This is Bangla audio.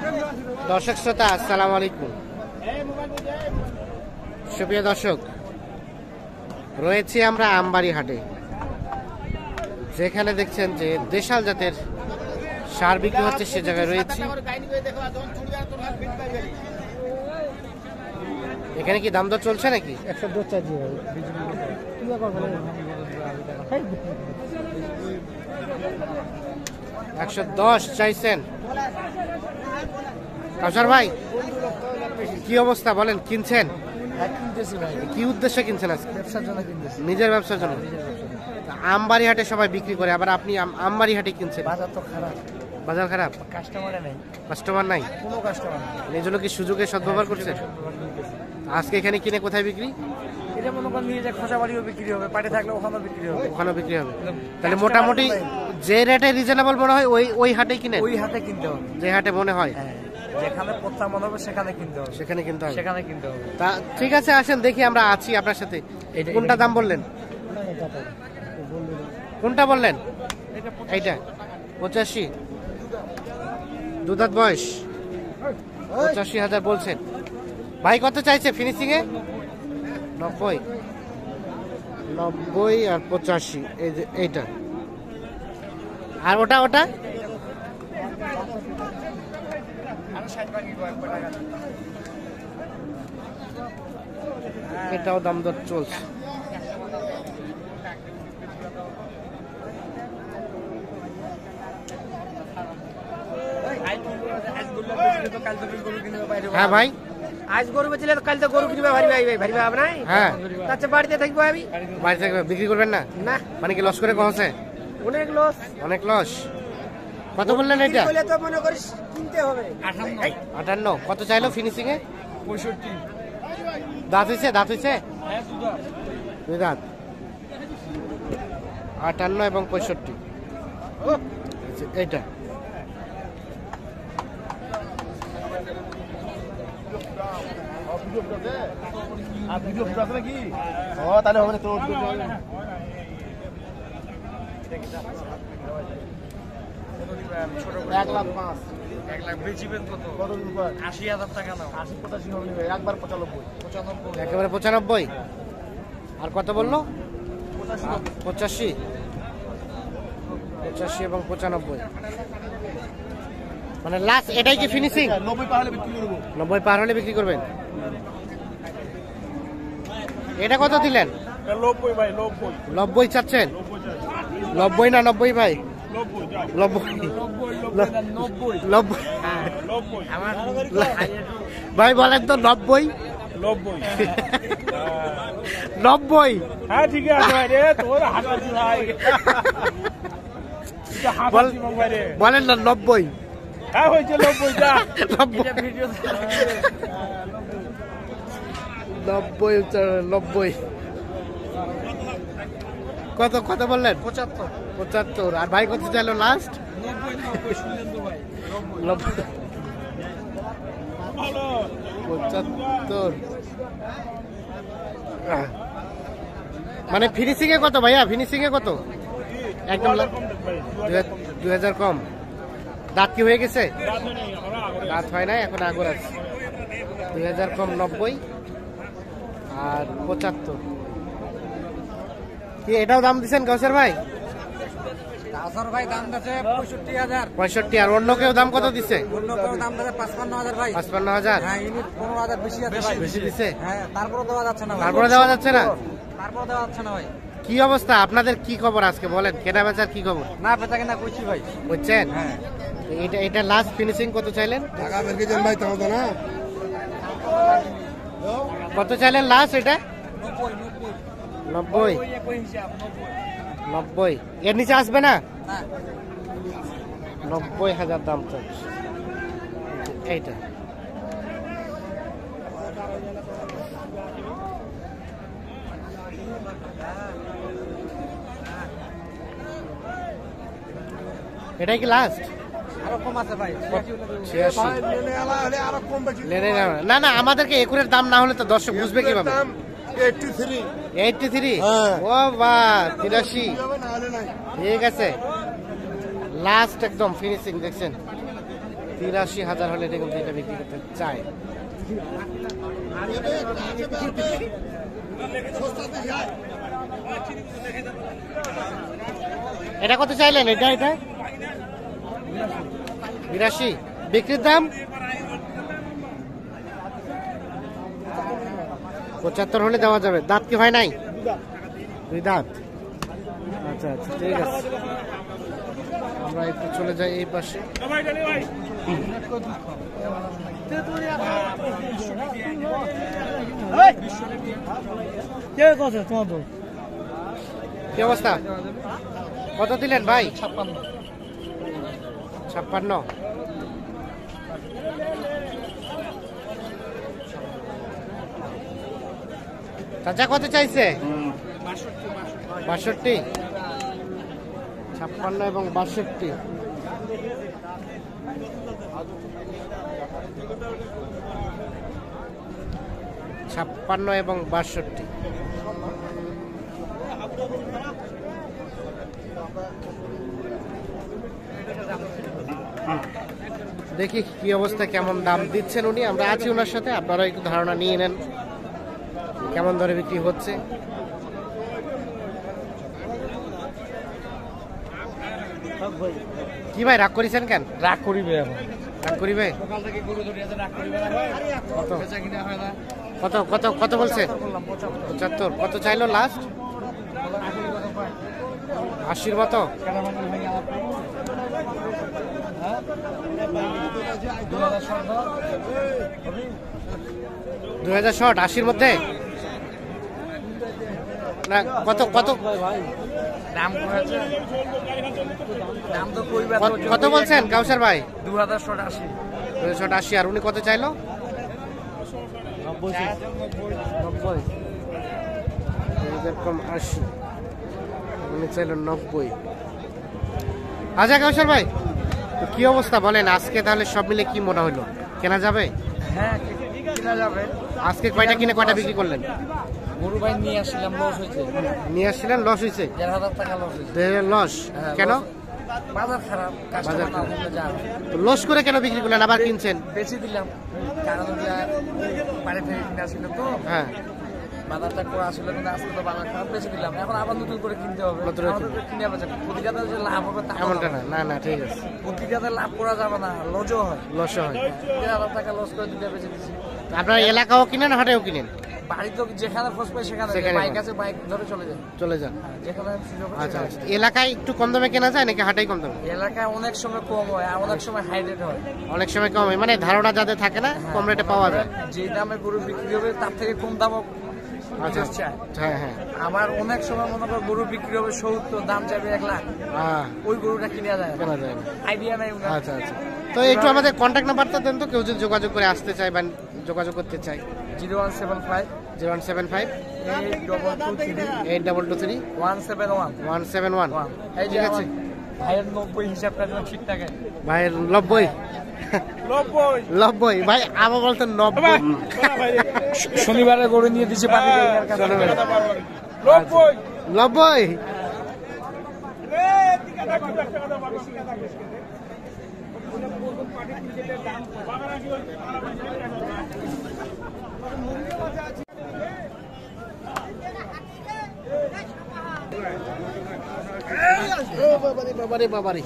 দর্শক শ্রোতা আসসালামু আলাইকুম। সুপ্রিয় দর্শক, রয়েছি আমরা আমবাড়ি হাটে, যেখানে দেখছেন যে দেশাল জাতের সার বিক্রি হচ্ছে, সে জায়গায় রয়েছি। এখানে কি দাম দর চলছে নাকি? 110 চাইছেন। কাউসার ভাই, কি অবস্থা বলেন? কিনছেন? কি উদ্দেশ্যে কিনছেন আজকে? নিজের ব্যবসার জন্য। আমবাড়ি হাটে সবাই বিক্রি করে, আবার আপনি আমবাড়ি হাটে কিনছেন। বাজার খারাপ, কাস্টমার নাই, কোনো কাস্টমার নাই। এই জন্য কি সুযোগের সদ্ব্যবহার করছে? আজকে এখানে কিনে কোথায় বিক্রি? এটা মনে করেন নিয়ে যে খোসাবাড়িও বিক্রি হবে, পাটে থাকলে ওখানেও বিক্রি হবে। ওখানেও বিক্রি হবে। তাহলে মোটামুটি যে রেটে রিজনেবল মনে হয় ওই হাটে কিনে, ওই হাটে কিনতে হবে। যে হাটে মনে হয় যেখানে পচা মনে হবে সেখানে কিনতে হবে, সেখানে কিনতে হবে, সেখানে কিনতে হবে। তা ঠিক আছে, আসেন দেখি, আমরা আছি আপনার সাথে। কোনটা দাম বললেন? কোনটা বললেন? এইটা 85, দুধাত বয়স, 85,000 বলছেন। ভাই কত চাইছে ফিনিশিং এ? 90 আর 85। এই যে এইটা, আর ওটা এটাও দাম দর চলছে। হ্যাঁ ভাই, আজ গরু বেচলে তো কাল তো গরু কিনবে, ভারী ভাই ভারী ভাব নাই। হ্যাঁ, আচ্ছা বাড়িতে থাকবো আমি, বাড়ি থেকে বিক্রি করবেন না? না, মানে কি লস করে কমছে? অনেক লস, অনেক লস। কত বললেন এটা? বলে তো মনে করিস কিনতে হবে 58। কত চাইলো ফিনিশিং এ? 65। দাঁত হয়েছে? হ্যাঁ, দুই দাঁত। 58 এবং 65। এইটা তাহলে হবে তো। 1,05,000। 1,00,000 বেচিবেন কত? 80,000 টাকা নাও। 80 85 হবে একবার 95। একেবারে 95। আর কত বললো? 85 এবং 95। মানে লাস্ট এটাই কি ফিনিশিং? 90 পার হলে বিক্রি করব। 90 পার হলে বিক্রি করবেন। এটা কত দিলেন? 90 ভাই, 90 চাচ্ছেন? 90 না 90 ভাই? 90 ভাই বলেন তো। 90 হ্যাঁ ঠিক আছে ভাই রে, তোর হাসাছি ভাই। বলেন না 90। হ্যাঁ হয়েছে 90 যা। 90 কত বললেন? 75। আর ভাই কত চাইলো লাস্ট? 75। মানে ফিনিশিং এ কত ভাইয়া? ফিনিশিং এ কত? একদম 2000 কম। দাঁত কি হয়ে গেছে? দাঁত হয় নাই, এখন আগর আছে। 2000 কম 90 আর 75। কি এটাও দাম দিচ্ছেন কাউসার ভাই? কাউসার ভাই দাম দিচ্ছে 65,000। 65। আর অন্য কেউ দাম কত দিচ্ছে? অন্য কেউ দাম দিচ্ছে 55,000 ভাই। 55,000? হ্যাঁ, ইউনিট 15,000 বেশি আছে ভাই। বেশি দিচ্ছে? হ্যাঁ, তারপরে দেওয়া যাচ্ছে না। তারপরে দেওয়া যাচ্ছে না? তারপরে দেওয়া যাচ্ছে না ভাই। কি অবস্থা আপনাদের? কি খবর আজকে বলেন? কেনা বেচার কি খবর? না বেচা কেনা কইছি ভাই, বুঝছেন? হ্যাঁ। এটা লাস্ট ফিনিশিং কত চাইলেন? টাকা বের করে দেন ভাই, তাও তো না। কত চাইলেন লাস্ট এটা? 90। 90। এর নিচে আসবে না? না। 90,000 দাম চাচ্ছে এইটা। এটাই কি লাস্ট? আরো কম আছে ভাই। 86। আরো কম বেশি না না, আমাদেরকে একুরের দাম না হলে তো দর্শক বুঝবে কিভাবে? 83। 83? হ্যাঁ। ও বা 83। ঠিক আছে, লাস্ট একদম ফিনিশিং দেখছেন। 83,000 হলে এটা কিন্তু এটা বিক্রি করতে চায়। এটা কত চাইলেন? এটা 82 বিক্রির দাম 75 হলে দেওয়া যাবে। দাঁত কি হয় নাই? 2 দাঁত। আচ্ছা আচ্ছা ঠিক আছে, আমরা একটু চলে যাই এই পাশে। কি অবস্থা? কত দিলেন ভাই? 56। চাচা কত চাইছে? 62। 56 এবং 62। ছাপ্পান্ন এবং 62। দেখি কি অবস্থা, কেমন দাম দিচ্ছেন উনি। আমরা আছি ওনার সাথে, আপনারা একটু ধারণা নিয়ে নেন কেমন দরে বিক্রি হচ্ছে। কি ভাই রাগ করেছেন কেন? রাগ করিবে এখন, রাগ করিবে? কত কত কত বলছে? 75। কত চাইলো লাস্ট? 80 মতো। 2000 শর্ট 80-র মধ্যে না? কত কত কত বলছেন কাউসার ভাই? 2000 শর্ট 80। 2000 শর্ট 80। আর উনি কত চাইলো? 90। এরকম 80, উনি চাইলো 90। আচ্ছা কাউসার ভাই, তো কি অবস্থা বলেন আজকে? তাহলে সব মিলে কি মনে হলো, কেনা যাবে? হ্যাঁ কেনা যাবে। আজকে কয়টা কিনে কয়টা বিক্রি করলেন? গরু ভাই নিয়ে আসছিলাম, লস হয়েছে। নিয়ে আসছিলেন, লস হয়েছে? 1500 টাকা লস হয়েছে। লস কেন? বাজার খারাপ, বাজার খারাপ। যান তো লস করে কেন বিক্রি করলেন আবার কিনছেন? বেশি দিলাম, কারণ বাড়ি থেকে কিনে আসছিল তো। হ্যাঁ বাজারটা করে আসলে কিন্তু আজকে তো বাজার খারাপ, বেশি দিলাম। এখন আবার নতুন করে কিনতে হবে, নতুন করে আমাদের কিনে আবার প্রতিটাতে যে লাভ হবে তা এমনটা না। না না ঠিক আছে, প্রতিটাতে লাভ করা যাবে না, লসও হয়। লস হয়। 1500 টাকা লস করে দুটো বেঁচে দিচ্ছি। আপনার এলাকাও কিনেন, হাটেও কিনেন? বাড়ি তো যেখানে খোঁজ পাই সেখানে, বাইক আছে বাইক ধরে চলে যায়, চলে যান। যেখানে সুযোগ হয় আচ্ছা আচ্ছা, এলাকায় একটু কম দামে কেনা যায় নাকি হাটেই কম দামে? এলাকায় অনেক সময় কম হয়, আর অনেক সময় হাই রেট হয়। অনেক সময় কম হয়, মানে ধারণা যাদের থাকে না কম রেটে পাওয়া যায়। যে দামে গরু বিক্রি হবে তার থেকে কম দামও আচ্ছা চায়। হ্যাঁ হ্যাঁ। আবার অনেক সময় মনে করো গরু বিক্রি হবে 70, দাম চাইবে 1 লাখ, ওই গরুটা কিনা যায় না, কেনা যায় না। আইডিয়া নাই ওনার। আচ্ছা আচ্ছা, তো একটু আমাদের কন্ট্যাক্ট নাম্বারটা দেন তো, কেউ যদি যোগাযোগ করে আসতে চায় বা যোগাযোগ করতে চায়। 0175 0175 8223 8223 171 171। এই যে ঠিক আছে ভাইয়ের 90 হিসাবটা যেন ঠিক থাকে। ভাইয়ের 90 90 ভাই, আবার বলতেন 90। শনিবারে গরু নিয়ে দিচ্ছে পানি 90। বাবারে বাবারে,